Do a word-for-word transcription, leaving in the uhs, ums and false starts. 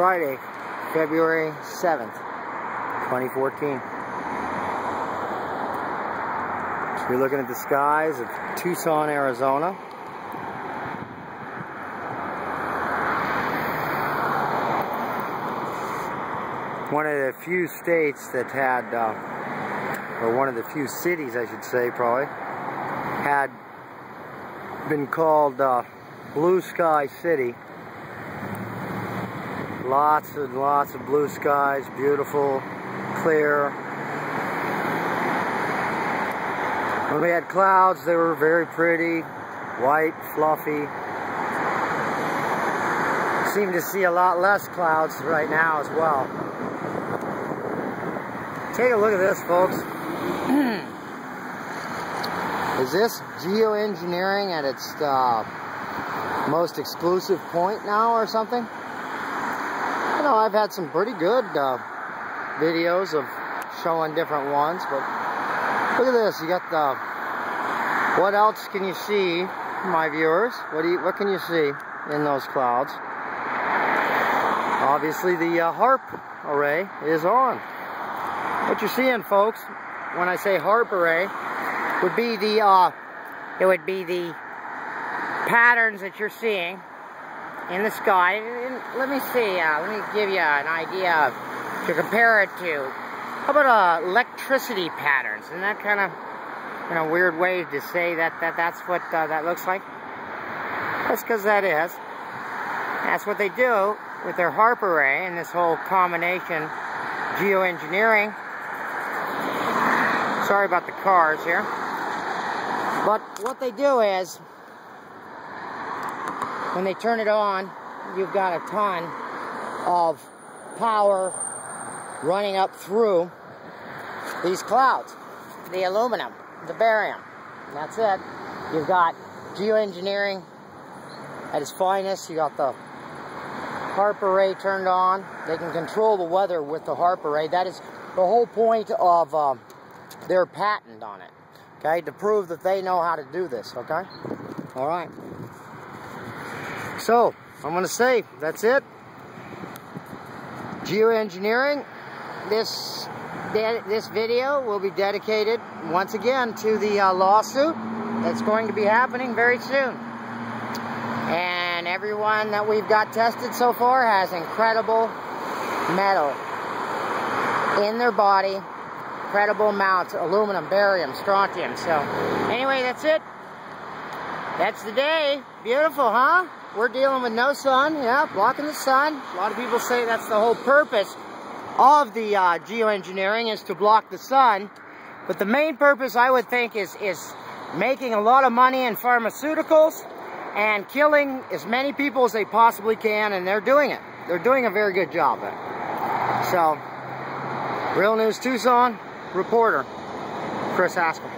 Friday, February seventh, twenty fourteen. So we're looking at the skies of Tucson, Arizona. One of the few states that had, uh, or one of the few cities, I should say, probably, had been called uh, Blue Sky City. Lots and lots of blue skies, beautiful, clear. When we had clouds, they were very pretty, white, fluffy. Seem to see a lot less clouds right now as well. Take a look at this, folks. Is this geoengineering at its uh, most exclusive point now or something? You know, I've had some pretty good uh, videos of showing different ones, but look at this. You got the, what else can you see, my viewers? What do you, what can you see in those clouds? Obviously the uh, HAARP array is on. What you're seeing, folks, when I say HAARP array, would be the, uh, it would be the patterns that you're seeing in the sky. And let me see, uh, let me give you an idea of, to compare it to. How about uh, electricity patterns? Isn't that kind of, you know, weird way to say that, that that's what uh, that looks like? That's because that is. That's what they do with their HAARP array and this whole combination geoengineering. Sorry about the cars here. But what they do is, when they turn it on, you've got a ton of power running up through these clouds. The aluminum, the barium, and that's it. You've got geoengineering at its finest. You got the HAARP array turned on. They can control the weather with the HAARP array. That is the whole point of uh, their patent on it. Okay, to prove that they know how to do this. Okay, all right. So, I'm going to say, that's it. Geoengineering. This, this video will be dedicated, once again, to the uh, lawsuit that's going to be happening very soon. And everyone that we've got tested so far has incredible metal in their body. Incredible amounts, aluminum, barium, strontium. So, anyway, that's it. That's the day. Beautiful, huh? We're dealing with no sun, yeah, blocking the sun. A lot of people say that's the whole purpose of the uh, geoengineering, is to block the sun. But the main purpose, I would think, is, is making a lot of money in pharmaceuticals and killing as many people as they possibly can, and they're doing it. They're doing a very good job of it. So, Real News Tucson reporter, Chris Haskell.